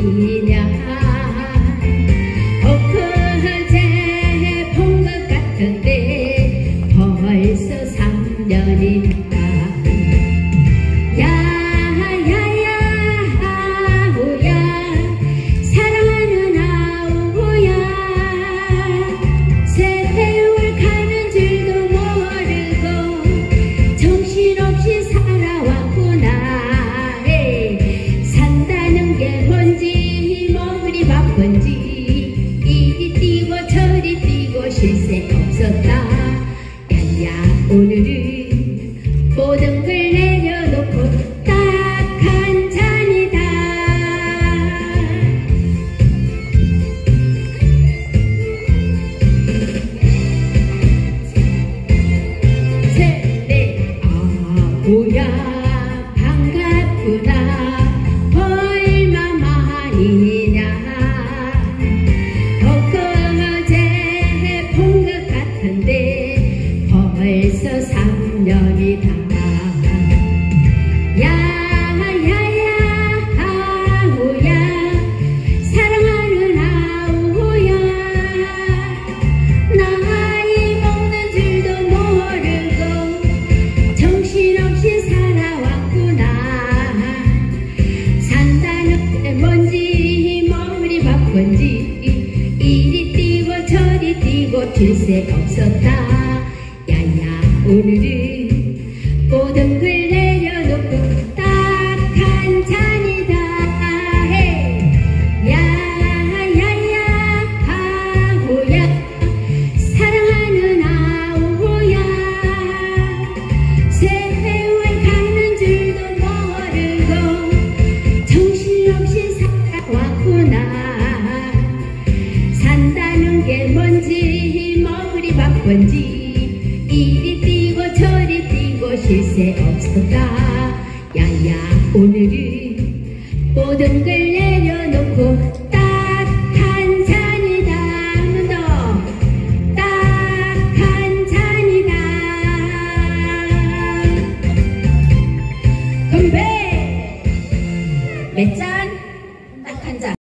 아니냐. 엊그제 본 것 같은데 벌써 3년이다. 이리 뛰고 저리 뛰고 쉴 새 없었다. 야야 오늘은 모든 걸 내려놓고 딱 한 잔이다. 셋넷 아구야 반갑구나. 얼마만이냐. 벌써 3년이다. 야야야 아우야 사랑하는 아우야. 나이 먹는 줄도 모르고 정신없이 살아왔구나. 산다는 게 뭔지 머리 바쁜지 이리 뛰고 저리 뛰고 쉴 새 없었다. 야야 오늘은 모든 걸 내려놓고 딱 한 잔이다. 야야야 아우야 사랑하는 아우야. 세월 가는 줄도 모르고 정신없이 살아왔구나. 산다는 게 뭔지 머리 바쁜지 이리 뛰고 저리 뛰고 쉴 새 없었다. 야야 오늘은 모든 걸 내려놓고